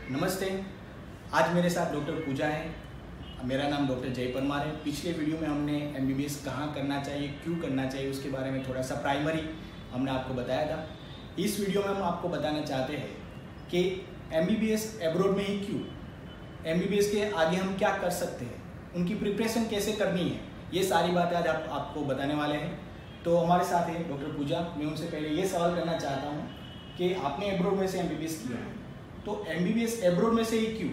नमस्ते। आज मेरे साथ डॉक्टर पूजा है। मेरा नाम डॉक्टर जय परमार है। पिछले वीडियो में हमने एमबीबीएस कहाँ करना चाहिए, क्यों करना चाहिए, उसके बारे में थोड़ा सा प्राइमरी हमने आपको बताया था। इस वीडियो में हम आपको बताना चाहते हैं कि एमबीबीएस एब्रॉड में ही क्यों, एमबीबीएस के आगे हम क्या कर सकते हैं, उनकी प्रिपरेशन कैसे करनी है, ये सारी बातें आज आपको बताने वाले हैं। तो हमारे साथ है डॉक्टर पूजा। मैं उनसे पहले ये सवाल करना चाहता हूँ कि आपने एब्रॉड में से एमबीबीएस किया है, तो एमबीबीएस एब्रॉड में से ही क्यों?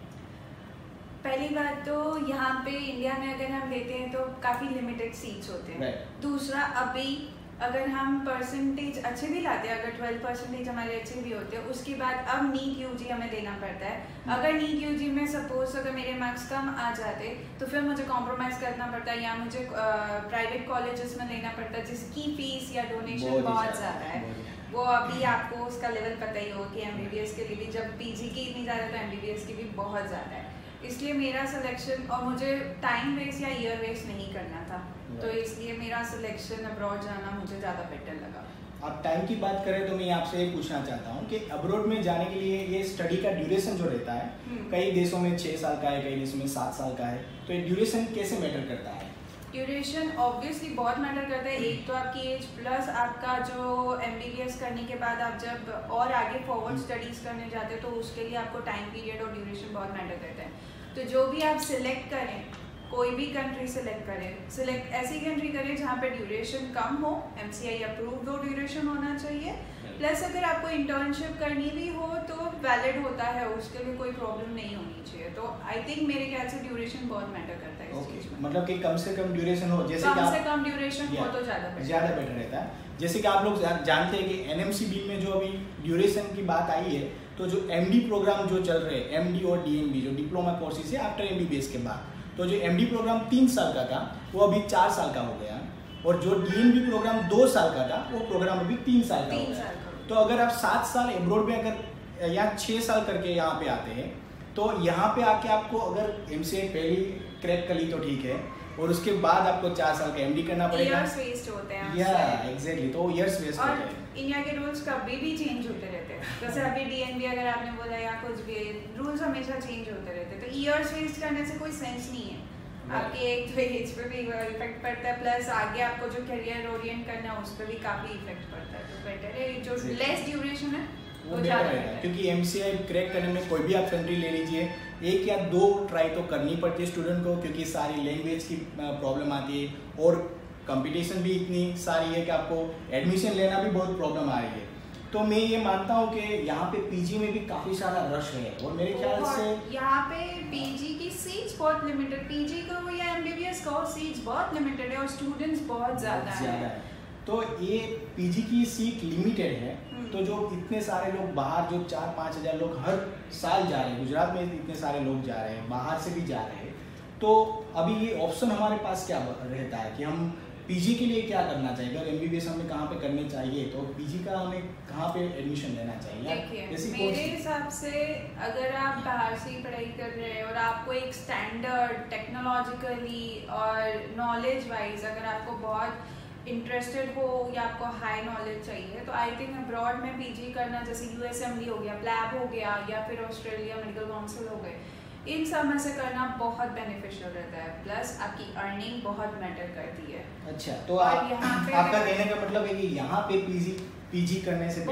पहली बात तो यहाँ पे इंडिया में अगर हम लेते हैं तो काफ़ी लिमिटेड सीट्स होते हैं। दूसरा, अभी अगर हम परसेंटेज अच्छे भी लाते हैं, अगर 12% हमारे अच्छे भी होते हैं, उसके बाद अब नीट यूजी हमें देना पड़ता है। अगर नीट यूजी में सपोज अगर मेरे मार्क्स कम आ जाते तो फिर मुझे कॉम्प्रोमाइज़ करना पड़ता है या मुझे प्राइवेट कॉलेजेस में लेना पड़ता है जिसकी फीस या डोनेशन बहुत ज़्यादा है। वो अभी आपको उसका लेवल पता ही हो कि एमबीबीएस के लिए भी जब पीजी की इतनी ज़्यादा तो एमबीबीएस की भी बहुत ज़्यादा है। इसलिए मेरा सिलेक्शन, और मुझे टाइम वेस्ट या ईयर वेस्ट नहीं करना था, तो इसलिए मेरा सिलेक्शन अब्रॉड जाना मुझे ज़्यादा बेटर लगा। आप टाइम की बात करें तो मैं आपसे ये पूछना चाहता हूँ कि अब्रॉड में जाने के लिए ये स्टडी का ड्यूरेशन जो रहता है, कई देशों में 6 साल का है, कई देशों में 7 साल का है, तो ये ड्यूरेशन कैसे मैटर करता है? ड्यूरेशन ऑब्वियसली बहुत मैटर करता है। एक तो आपकी एज प्लस आपका जो एमबीबीएस करने के बाद आप जब और आगे फॉरवर्ड स्टडीज़ करने जाते हैं तो उसके लिए आपको टाइम पीरियड और ड्यूरेशन बहुत मैटर करता है। तो जो भी आप सिलेक्ट करें, कोई भी कंट्री सिलेक्ट करें, सिलेक्ट ऐसी कंट्री करें जहाँ पे ड्यूरेशन कम हो, एमसीआई अप्रूव्ड हो ड्यूरेशन होना चाहिए। प्लस अगर आपको इंटर्नशिप करनी भी हो तो वैलिड होता है, उसके लिए कोई प्रॉब्लम नहीं होनी चाहिए। तो आई थिंक मेरे ख्याल से ड्यूरेशन बहुत मैटर करता है इस चीज़ में। मतलब कि कम से कम ड्यूरेशन हो, जैसे कम से कम ड्यूरेशन हो तो ज़्यादा बेटर रहता है। जैसे कि आप लोग जानते हैं कि एनएमसी बिल में जो अभी ड्यूरेशन की बात आई है, तो जो एमडी प्रोग्राम जो चल रहे हैं, एमडी और डीएमबी जो डिप्लोमा कोर्सेज है आफ्टर एमबीबीएस के बाद, तो जो एमडी प्रोग्राम 3 साल का था वो अभी 4 साल का हो गया, और जो डीएमबी प्रोग्राम 2 साल का था वो प्रोग्राम अभी 3 साल का हो गया। तो अगर आप 7 साल एब्रॉड में अगर या 6 साल करके यहाँ पे आते हैं, तो यहाँ पे आके आपको अगर एमसीए पहली क्रैक कर ली तो ठीक है, और उसके बाद आपको 4 साल का एमडी करना पड़ेगा। ईयर्स वेस्ट होते हैं। या एग्जैक्टली, तो ईयर्स वेस्ट होते हैं। इंडिया के रूल्स कभी भी चेंज होते रहते हैं। जैसे अभी डीएनबी अगर आपने बोला या कुछ भी, रूल्स हमेशा चेंज होते रहते हैं, तो ईयर्स वेस्ट करने से कोई सेंस नहीं है। आपके एक एज पे भी इफेक्ट पड़ता है, प्लस आगे आपको जो करियर ओरिएंट करना है उस पर भी काफ़ी इफेक्ट पड़ता है। तो बेटर है जो लेस ड्यूरेशन है वो ज़्यादा है, क्योंकि एमसीआई क्रैक करने में कोई भी आप कंट्री ले लीजिए, 1 या 2 ट्राई तो करनी पड़ती है स्टूडेंट को, क्योंकि सारी लैंग्वेज की प्रॉब्लम आती है और कंपटीशन भी इतनी सारी है कि आपको एडमिशन लेना भी बहुत प्रॉब्लम आ रही है। तो मैं ये मानता हूँ कि यहाँ पे पीजी में भी काफ़ी सारा रश है, और मेरे ख्याल से यहाँ पे पीजी की सीट्स बहुत लिमिटेड, पीजी का हो या एमबीबीएस का हो, सीट्स बहुत लिमिटेड है और स्टूडेंट्स बहुत ज़्यादा है। तो ये पीजी की सीट लिमिटेड है, तो जो इतने सारे लोग बाहर, जो 4-5 हज़ार लोग हर साल जा रहे हैं, गुजरात में इतने सारे लोग जा रहे हैं, बाहर से भी जा रहे हैं, तो अभी ये ऑप्शन हमारे पास क्या रहता है कि हम पीजी के लिए क्या करना चाहिए? अगर एमबीबीएस हमें कहाँ पे करनी चाहिए, तो पीजी का हमें कहाँ पे एडमिशन लेना चाहिए? देखिए, मेरे हिसाब से अगर आप बाहर से ही पढ़ाई कर रहे हैं और आपको एक स्टैंडर्ड टेक्नोलॉजिकली और नॉलेज वाइज अगर आपको बहुत इंटरेस्टेड हो या आपको हाई नॉलेज चाहिए, तो आई थिंक अब्रॉड में पीजी करना, जैसे यूएसएमडी हो गया, प्लैब हो गया, या फिर ऑस्ट्रेलिया मेडिकल काउंसिल हो गए, इन सब में से करना बहुत बेनिफिशियल रहता है। प्लस आपकी अर्निंग बहुत मैटर करती है। अच्छा, तो आपका कहने का मतलब है कि यहाँ पे पीजी करने से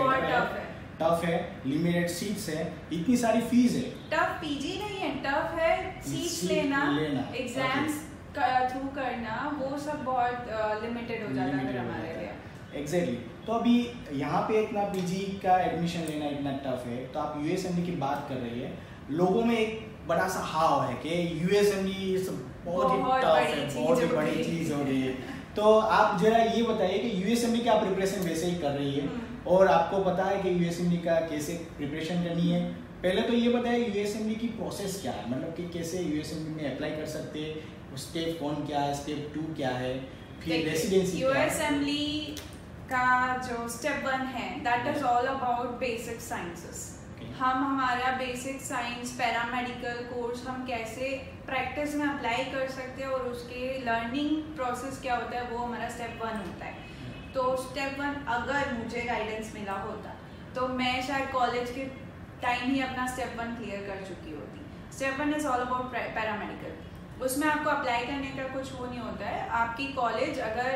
टफ है, लिमिटेड सीट्स है, इतनी सारी फीस है। टफ पीजी नहीं है, टफ है सीट्स लेना, एग्जाम्स थ्रू करना, वो सब बहुत लिमिटेड हो जाता है हमारे लिए। एग्जैक्टली। तो अभी यहाँ पे इतना पीजी का एडमिशन लेना इतना टफ है, तो आप यूएसएमडी की बात कर रही है, लोगों में एक बड़ा सा हाव है कि यूएसएमडी बहुत ही टफ है, बहुत ही बड़ी चीज़ हो रही है। तो आप जरा ये बताइए कि यूएसएमडी की आप प्रिपरेशन वैसे ही कर रही है, और आपको पता है कि यूएसएमडी का कैसे प्रिपरेशन करनी है। पहले तो ये बताइए यूएसएमडी की प्रोसेस क्या है, मतलब कि कैसे यूएसएमडी में अप्लाई कर सकते हैं, स्टेप 1 क्या है, स्टेप 2 क्या है, फिर रेसिडेंसी। यूएसएमडी का जो स्टेप 1 है, that is all about basic sciences. हम हमारा बेसिक साइंस पैरामेडिकल कोर्स हम कैसे प्रैक्टिस में अप्लाई कर सकते हैं और उसके लर्निंग प्रोसेस क्या होता है, वो हमारा स्टेप 1 होता है। तो स्टेप 1 अगर मुझे गाइडेंस मिला होता तो मैं शायद कॉलेज के टाइम ही अपना स्टेप 1 क्लियर कर चुकी होती। Step 1 is all about paramedical. उसमें आपको अप्लाई करने का कुछ वो नहीं होता है। आपकी कॉलेज अगर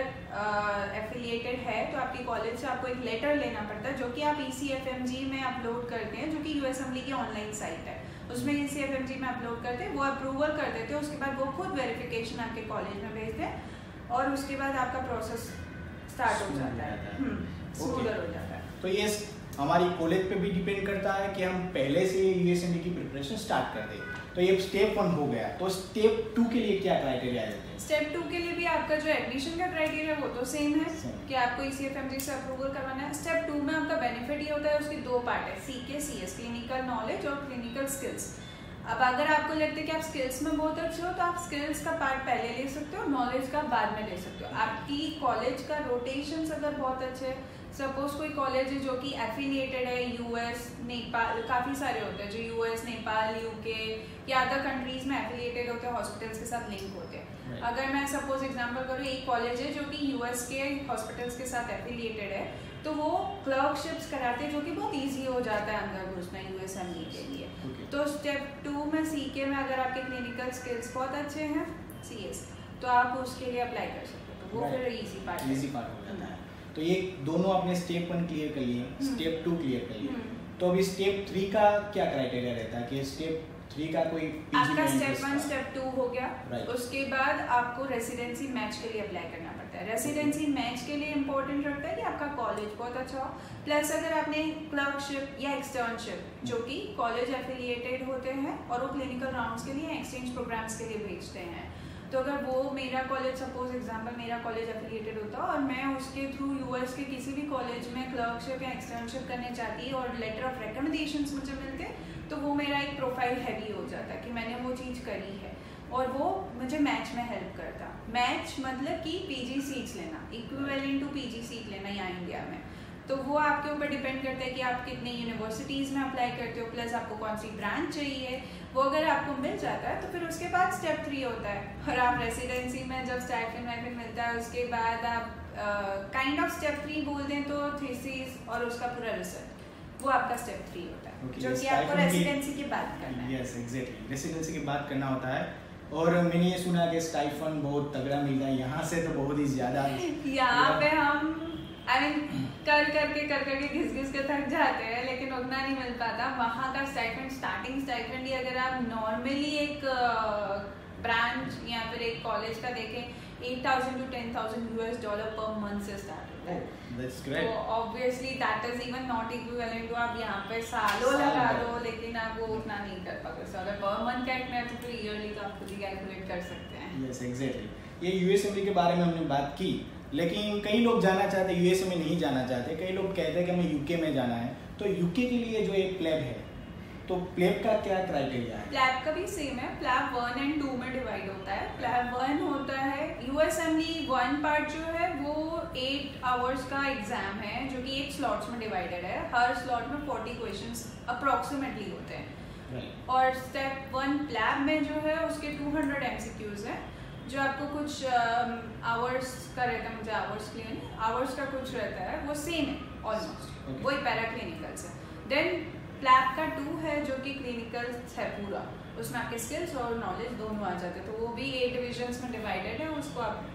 एफिलिएटेड है तो आपकी कॉलेज से आपको एक लेटर लेना पड़ता है, जो कि आप ECFMG में अपलोड करते हैं, जो कि USMLE की ऑनलाइन साइट है। उसमें ECFMG में अपलोड करते हैं, वो अप्रूवल कर देते हैं, उसके बाद वो खुद वेरिफिकेशन आपके कॉलेज में भेजते हैं और उसके बाद आपका प्रोसेस स्टार्ट हो जाता है, स्मूदर हो जाता है। तो ये हमारी कॉलेज पे भी डिपेंड करता है कि हम पहले से USMLE की प्रिपरेशन स्टार्ट कर दें। तो ये स्टेप 1 हो गया, तो स्टेप 2 के लिए क्या क्राइटेरिया है? स्टेप 2 के लिए भी आपका जो एडमिशन का क्राइटेरिया वो तो सेम है कि आपको ECFMG से अप्रूवल करवाना है। स्टेप 2 में आपका बेनिफिट ये होता है, उसके 2 पार्ट है, CK CS क्लिनिकल नॉलेज और क्लिनिकल स्किल्स। अब अगर आपको लगता है कि आप स्किल्स में बहुत अच्छे हो तो आप स्किल्स का पार्ट पहले ले सकते हो, नॉलेज का बाद में ले सकते हो। आपकी कॉलेज का रोटेशंस अगर बहुत अच्छे, सपोज कोई कॉलेज है जो कि एफिलिएटेड है US नेपाल, काफ़ी सारे होते हैं जो US नेपाल UK या अदर कंट्रीज में एफिलिएटेड होते हैं, हॉस्पिटल्स के साथ लिंक होते हैं। अगर मैं सपोज एग्जांपल करूँ, एक कॉलेज है जो कि US के हॉस्पिटल्स के साथ एफिलिएटेड है, तो वो क्लर्कशिप्स कराते हैं, जो कि बहुत ईजी हो जाता है अंदर घुसना USMLE के लिए। तो स्टेप 2 में CK में अगर आपके क्लिनिकल स्किल्स बहुत अच्छे हैं CS, तो आप उसके लिए अप्लाई कर सकते हो, तो वो फिर ईजी पार्ट हो जाता है। तो ये दोनों आपने स्टेप 1 क्लियर कर लिए, स्टेप 2 क्लियर कर लिए, तो अभी स्टेप 3 का क्या क्राइटेरिया रहता है कि स्टेप 3 का कोई आपका स्टेप 1 स्टेप 2 हो गया, उसके बाद आपको रेसिडेंसी मैच के लिए अप्लाई करना पड़ता है। रेसिडेंसी मैच के लिए इंपॉर्टेंट रखता है कि आपका कॉलेज बहुत अच्छा हो, प्लस अगर आपने क्लर्कशिप या एक्सटर्नशिप, जो कि कॉलेज एफिलिएटेड होते हैं और वो क्लिनिकल राउंड्स के लिए एक्सचेंज प्रोग्राम्स के लिए भेजते हैं, तो अगर वो मेरा कॉलेज, सपोज एग्जांपल मेरा कॉलेज एफिलिएटेड होता और मैं उसके थ्रू US के किसी भी कॉलेज में क्लर्कशिप या एक्सटर्नशिप करने चाहती और लेटर ऑफ रिकमेंडेशंस मुझे मिलते, तो वो मेरा एक प्रोफाइल हैवी हो जाता कि मैंने वो चीज़ करी है और वो मुझे मैच में हेल्प करता। मैच मतलब कि PG सीट्स लेना, इक्विवेलेंट टू PG सीट लेना यहाँ इंडिया में। तो वो आपके ऊपर डिपेंड करता है कि आप कितने यूनिवर्सिटीज़ में अप्लाई करते हो, प्लस आपको कौन सी ब्रांच चाहिए। वो अगर आपको मिल जाता है तो फिर उसके बाद स्टेप 3 होता है, और आप रेसिडेंसी में जब स्टाइपेंड वाइपेंड मिलता है उसके बाद आप काइंड ऑफ स्टेप 3 बोल दें तो थीसिस और उसका पूरा रिसर्च, वो आपका स्टेप 3 होता है, जो कि आपको रेसिडेंसी के बाद करना है। यस एग्जैक्टली, रेसिडेंसी के बाद करना होता है। और मैंने ये सुना कि स्टाइफन बहुत तगड़ा मिलता है यहाँ से, तो बहुत ही ज़्यादा यहाँ पे हम कर करके घिस के थक जाते हैं, लेकिन उतना नहीं मिल पाता। वहाँ का स्टाइपेंड, स्टार्टिंग स्टाइपेंड ही अगर आप नॉर्मली एक ब्रांच या फिर एक कॉलेज का देखें, 8,000 to 10,000 $US पर मंथ से स्टार्ट होता है। That's great. तो obviously that is even not equivalent to आप यहाँ पे सालों लगा दो, लेकिन आप वो उतना नहीं कर पाते। सो अगर पर मंथ कैलकुलेट है तो फिर ईयरली तो आप खुद ही कैलकुलेट कर सकते हैं। Yes exactly. ये USMLE के बारे में हमने बात की, लेकिन कई लोग जाना चाहते हैं, USA में नहीं जाना चाहते। कई लोग कहते हैं कि हमें UK में जाना है, तो UK के लिए जो एक प्लेब है, तो प्लेब का क्या क्राइटेरिया है? प्लेब का भी सेम है, प्लेब 1 और 2 में डिवाइड होता है। प्लेब 1 होता है USMLE 1 पार्ट जो है वो 8 आवर्स का एग्जाम है, जो कि 8 स्लॉट्स में डिवाइडेड है। हर स्लॉट में 40 क्वेश्चंस अप्रोक्सीमेटली होते हैं। और स्टेप 1 प्लेब में जो है उसके 200 MCQs है, जो आपको कुछ आवर्स का रहता है, मुझे आवर्स क्लियर नहीं, आवर्स का कुछ रहता है, वो सेम है ऑलमोस्ट, वही पैरा क्लिनिकल्स है। देन प्लैब का 2 है जो कि क्लिनिकल है पूरा, उसमें आपके स्किल्स और नॉलेज दोनों आ जाते हैं, तो वो भी 8 डिविजन्स में डिवाइडेड है। उसको आप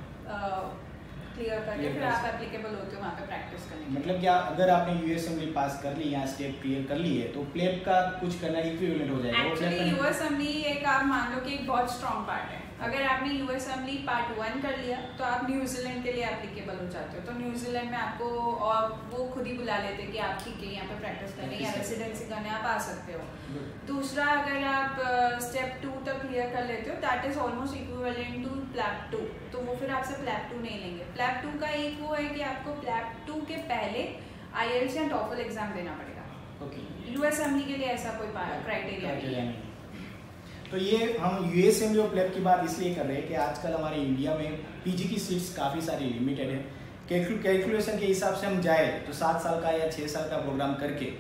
क्लियर करके फिर आप एप्लीकेबल होते हो वहाँ पे प्रैक्टिस करने। मतलब क्या अगर आपने USMLE पास कर ली या स्टेप क्लियर कर ली है तो प्लेब का कुछ करना इक्विवेलेंट हो जाएगा? एक्चुअली USMLE एक आप मान लो कि एक बहुत स्ट्रॉन्ग पार्ट है। अगर आपने USMLE पार्ट 1 कर लिया तो आप न्यूजीलैंड के लिए एप्लीकेबल हो जाते हो, तो न्यूजीलैंड में आपको और वो खुद ही बुला लेते हैं कि आप ठीक है यहाँ पे प्रैक्टिस करने या रेसिडेंसी करने आप आ सकते हो। दूसरा, अगर आप स्टेप 2 तक क्लियर कर लेते हो, that is almost equivalent to PLAB 2, तो वो फिर आपसे प्लैब 2 नहीं लेंगे। प्लैब 2 का एक वो है कि आपको प्लैब 2 के पहले IELTS या TOEFL एग्जाम देना पड़ेगा। USMLE के लिए ऐसा कोई क्राइटेरिया नहीं है। तो ये हम USMLE और प्लेब की बात इसलिए कर रहे हैं कि आजकल हमारे इंडिया में PG की सीट्स काफ़ी सारी लिमिटेड है। कैलकुलेशन के हिसाब से हम जाए तो 7 साल का या 6 साल का प्रोग्राम करके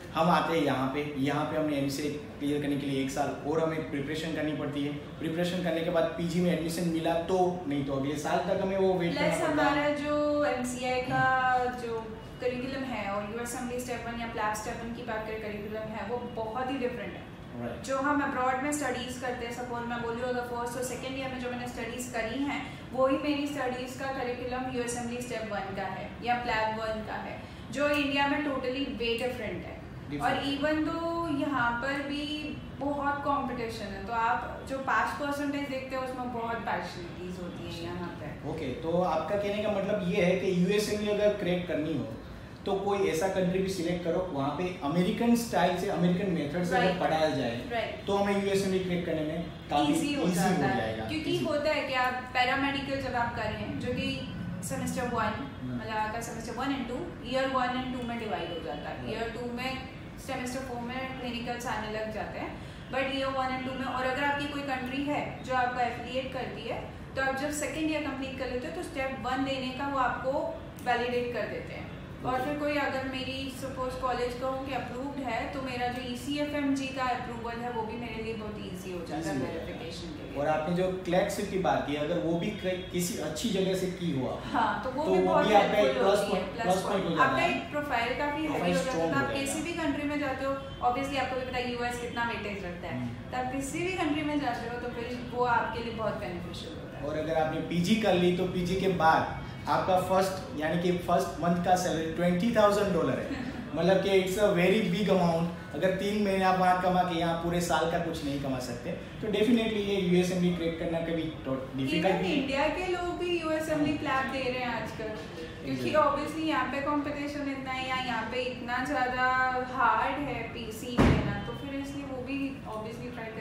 हम आते हैं यहाँ पे हमने एमसीए क्लियर करने के लिए 1 साल और हमें प्रिपरेशन करनी पड़ती है। प्रिपरेशन करने के बाद पीजी में एडमिशन मिला तो नहीं तो अगले साल तक हमें वो वेट करना पड़ता है। हमारा जो एमसीआई का जो करिकुलम है और यूएस असेंबली स्टेप 1 या प्लैब स्टेप 1 की बात करें करिकुलम है वो बहुत ही डिफरेंट है। जो हम अब्रॉड में स्टडीज़ करते हैं, सपोज मैं बोलूँ अगर फर्स्ट और सेकेंड ईयर में जो मैंने स्टडीज़ करी हैं वही मेरी स्टडीज़ का करिकुलम यूएस असेंबली स्टेप 1 का है या प्लैब 1 का है, जो इंडिया में टोटली वे डिफरेंट है। और इवन तो यहाँ पर भी बहुत कंपटीशन है, तो आप जो पास परसेंटेज देखते हैं उसमें बहुत पार्शलिटीज होती है यहाँ पे। ओके, तो आपका कहने का मतलब ये है कि यूएसए में अगर क्रैक करनी हो तो कोई ऐसा कंट्री भी सिलेक्ट करो वहाँ पे अमेरिकन स्टाइल से, अमेरिकन मेथड से अगर पढ़ाया जाए तो हमें यूएसए में क्रैक करने में काफी इजी हो जाएगा। क्योंकि होता है कि आप पैरामेडिकल जब आप कर रहे हैं जो कि सेमेस्टर 1 मतलब आपका सेमेस्टर 1 and 2 ईयर 1 and 2 में डिवाइड हो जाता है। ईयर 2 में सेमेस्टर 4 में क्लिनिकल्स आने लग जाते हैं, बट ईयर 1 and 2 में, और अगर आपकी कोई कंट्री है जो आपका एफिलिएट करती है तो आप जब सेकेंड ईयर कंप्लीट कर लेते हो तो स्टेप 1 देने का वो आपको वैलिडेट कर देते हैं। और फिर कोई अगर मेरी सपोज कॉलेज कहूँ कि अप्रूव्ड है तो मेरा जो ECFMG का अप्रूवल है वो भी मेरे लिए बहुत इजी हो जाता है वेरिफिकेशन के लिए। और आपने जो क्लैट की बात की, अगर वो भी किसी अच्छी जगह से की हुआ हाँ तो वो भी बहुत हेल्पफुल होती है, प्लस पॉइंट। आपका एक प्रोफाइल काफी हैवी हो जाता है। आप किसी भी कंट्री में जाते हो, ऑब्वियसली आपको भी पता है यूएस कितना वेटेज रखता है, तो आप किसी भी कंट्री में जाते हो तो फिर वो आपके लिए बहुत बेनिफिशियल होता है। और अगर आपने पीजी कर ली तो पीजी के बाद आपका फर्स्ट यानी कि फर्स्ट मंथ का सैलरी $20,000 है, मतलब कि it's a very big amount. अगर 3 महीने आप वहाँ कमा के यहाँ पूरे साल का कुछ नहीं कमा सकते तो डेफिनेटली ये यूएस असेंबली क्रैक करना कभी डिफिकल्ट नहीं है। इंडिया के लोग भी यूएस असेंबली प्लैब दे रहे हैं आजकल, क्योंकि ऑब्वियसली यहाँ पे कंपटीशन इतना है या यहाँ पे इतना ज़्यादा हार्ड है पीसी लेना, तो फिर इसलिए वो भी ऑब्वियसली ट्राई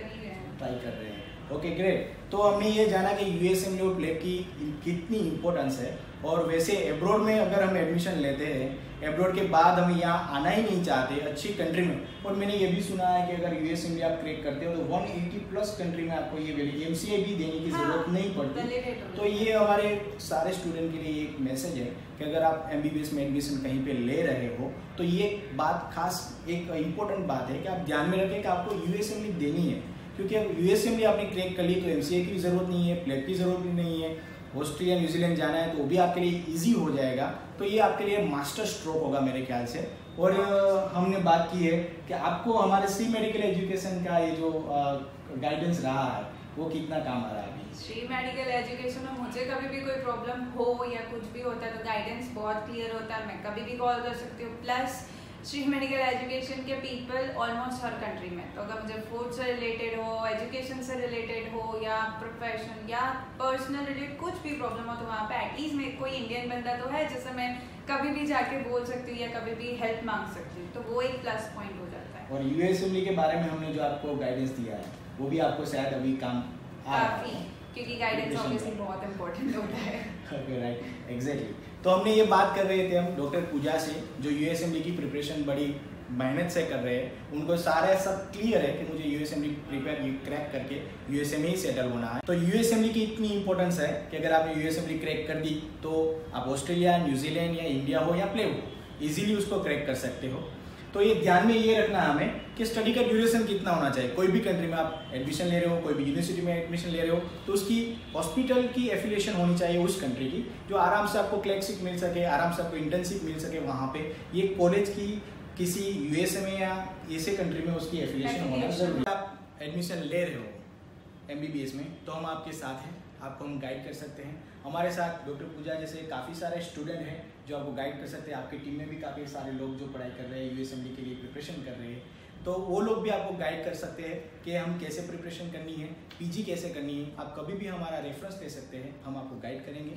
कर रहे हैं। ओके ग्रेट, तो हमने ये जाना कि यूएस असेंबली और प्लैब की कितनी इंपॉर्टेंस है। और वैसे एब्रॉड में अगर हम एडमिशन लेते हैं, एब्रॉड के बाद हम यहाँ आना ही नहीं चाहते अच्छी कंट्री में, और मैंने ये भी सुना है कि अगर यूएस असेंबली आप क्रैक करते हो तो 180+ कंट्री में आपको ये एमसीए भी देने की जरूरत नहीं पड़ती। तो ये हमारे सारे स्टूडेंट के लिए एक मैसेज है कि अगर आप एमबीबीएस में एडमिशन कहीं पे ले रहे हो तो ये बात खास एक इम्पोर्टेंट बात है कि आप ध्यान में रखें कि आपको यूएस असेंबली देनी है, क्योंकि अब यूएस असेंबली आपने क्रैक कर ली तो एमसीए की भी जरूरत नहीं है, प्लैब की जरूरत भी नहीं है, ऑस्ट्रिया न्यूजीलैंड जाना है तो वो भी आपके लिए इजी हो जाएगा। तो ये आपके लिए मास्टर स्ट्रोक होगा मेरे ख्याल से। और हमने बात की है कि आपको हमारे श्री मेडिकल एजुकेशन का ये जो गाइडेंस रहा है वो कितना काम आ रहा है अभी। श्री मेडिकल एजुकेशन में मुझे कभी भी कोई प्रॉब्लम हो या कुछ भी होता है तो गाइडेंस बहुत क्लियर होता है, मैं कभी भी कॉल कर सकती हूँ। प्लस श्री मेडिकल एजुकेशन के पीपल ऑलमोस्ट हर कंट्री में, तो अगर मुझे फूड से रिलेटेड हो, एजुकेशन से रिलेटेड हो या प्रोफेशन या पर्सनल रिलेटेड कुछ भी प्रॉब्लम हो तो वहाँ पे एटलीस्ट में कोई इंडियन बंदा तो है जिससे मैं कभी भी जाके बोल सकती हूँ या कभी भी हेल्प मांग सकती हूँ, तो वो एक प्लस पॉइंट हो जाता है। और यूएस असेंबली के बारे में हमने जो आपको गाइडेंस दिया है वो भी आपको शायद अभी काम काफी, क्योंकि गाइडेंस ऑब्वियसली बहुत इंपॉर्टेंट होता है। Okay right, exactly. तो हमने ये बात कर रहे थे हम डॉक्टर पूजा से, जो यूएस असेंबली की प्रिपरेशन बड़ी मेहनत से कर रहे हैं, उनको सारे सब क्लियर है कि मुझे यूएस असेंबली प्रिपेयर क्रैक करके यूएसए में ही सेटल होना है। तो यूएस असेंबली की इतनी इंपॉर्टेंस है कि अगर आपने यूएस असेंबली क्रैक कर दी तो आप ऑस्ट्रेलिया, न्यूजीलैंड या इंडिया हो या प्ले हो इजीली उसको क्रैक कर सकते हो। तो ये ध्यान में ये रखना है हमें कि स्टडी का ड्यूरेशन कितना होना चाहिए। कोई भी कंट्री में आप एडमिशन ले रहे हो, कोई भी यूनिवर्सिटी में एडमिशन ले रहे हो तो उसकी हॉस्पिटल की एफिलिएशन होनी चाहिए उस कंट्री की, जो आराम से आपको क्लर्कशिप मिल सके, आराम से आपको इंटर्नशिप मिल सके वहाँ पे। ये कॉलेज की किसी यूएसए में या ऐसे कंट्री में उसकी एफिलिएशन होना जरूरी है। आप एडमिशन ले रहे हो एमबीबीएस में तो हम आपके साथ हैं, आपको हम गाइड कर सकते हैं। हमारे साथ डॉक्टर पूजा जैसे काफ़ी सारे स्टूडेंट हैं जो आपको गाइड कर सकते हैं। आपकी टीम में भी काफ़ी सारे लोग जो पढ़ाई कर रहे हैं, यूएस असेंबली के लिए प्रिपरेशन कर रहे हैं, तो वो लोग भी आपको गाइड कर सकते हैं कि हम कैसे प्रिपरेशन करनी है, पीजी कैसे करनी है। आप कभी भी हमारा रेफरेंस ले सकते हैं, हम आपको गाइड करेंगे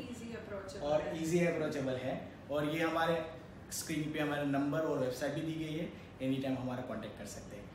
और ईजी अप्रोचेबल है। और ये हमारे स्क्रीन पे हमारा नंबर और वेबसाइट भी दी गई है, एनी टाइम हमारा कॉन्टैक्ट कर सकते हैं।